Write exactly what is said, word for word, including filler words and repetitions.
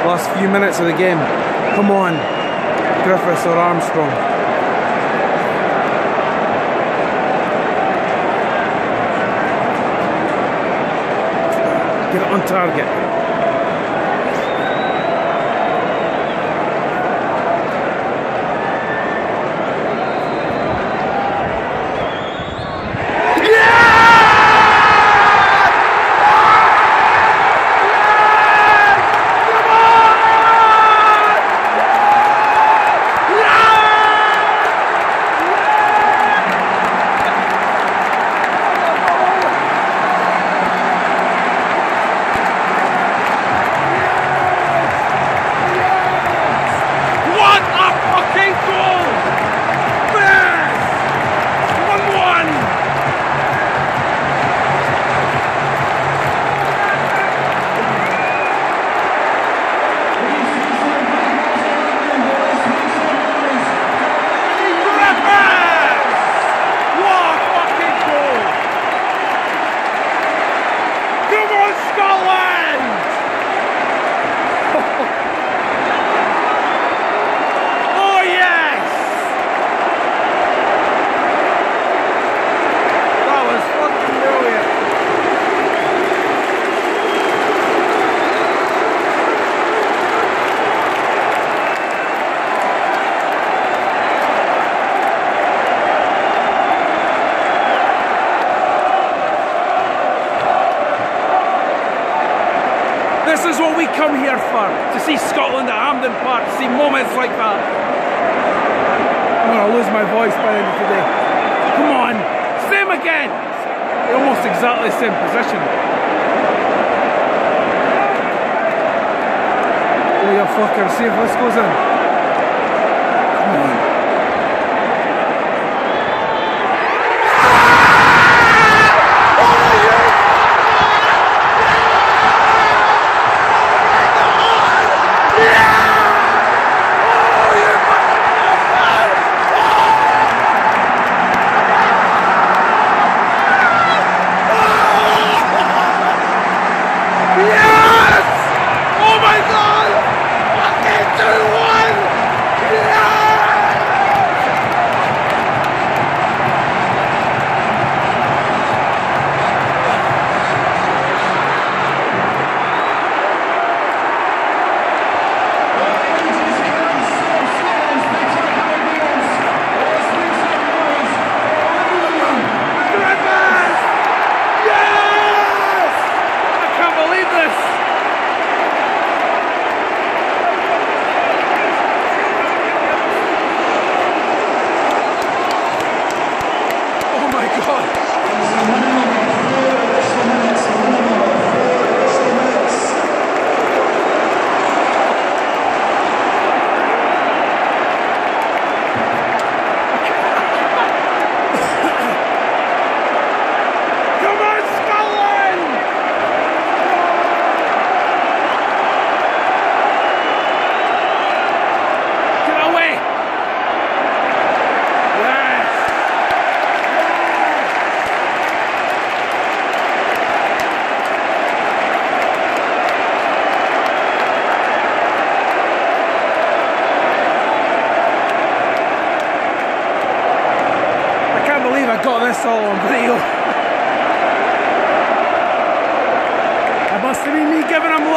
Last few minutes of the game. Come on, Griffiths or Armstrong. Get it on target. This is what we come here for, to see Scotland at Hampden Park, to see moments like that. I'm going to lose my voice by the end of today. Come on, same again. They're almost exactly the same position. Oh, you fucker, see if this goes in. Come on. I got this all on video. It must have been me giving him